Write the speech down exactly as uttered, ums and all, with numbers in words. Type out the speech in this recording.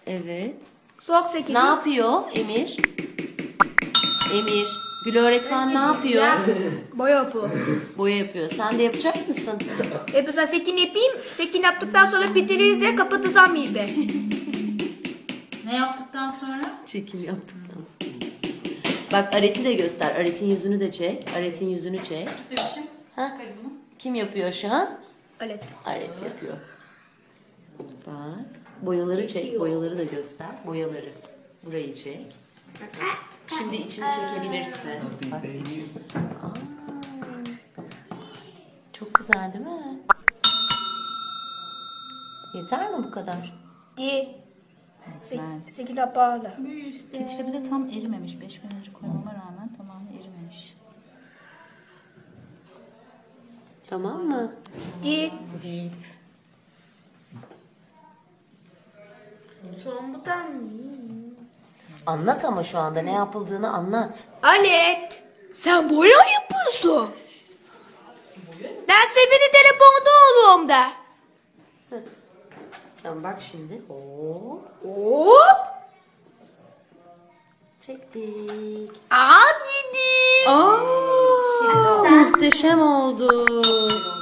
Evet. Soğuk sekizi. Ne yapıyor Emir? Emir. Gül öğretmen ne yapıyor? Boya yapıyor. Boya yapıyor. Sen de yapacak mısın? Yapıyorsa sekin yapayım. Sekin yaptıktan sonra bitiririz ya kapatacağım iyice. Ne yaptıktan sonra? Çekim yaptıktan sonra. Bak Aret'i de göster. Aret'in yüzünü de çek. Aret'in yüzünü çek. Bebişim. Ha? Kalemimi. Kim yapıyor şu an? Evet. Aret yapıyor. Bak. Boyaları çek. Boyaları da göster. Boyaları. Burayı çek. Şimdi içini çekebilirsin. Bak içini. Aa, çok güzel değil mi? Yeter mi bu kadar? Di. Etmez. Sekin pahalı. Ketçabı da tam erimemiş. beş gün önce koymama rağmen tamamı erimemiş. Tamam mı? Di. Değil. Şu an bu tam. Anlat ama şu anda ne yapıldığını anlat. Alet. Sen boya yapıyorsun. Derse beni telefonda oğlum da. Tamam bak şimdi. Hop. Hop. Çektik. Aa dedi. Aa, muhteşem oldu.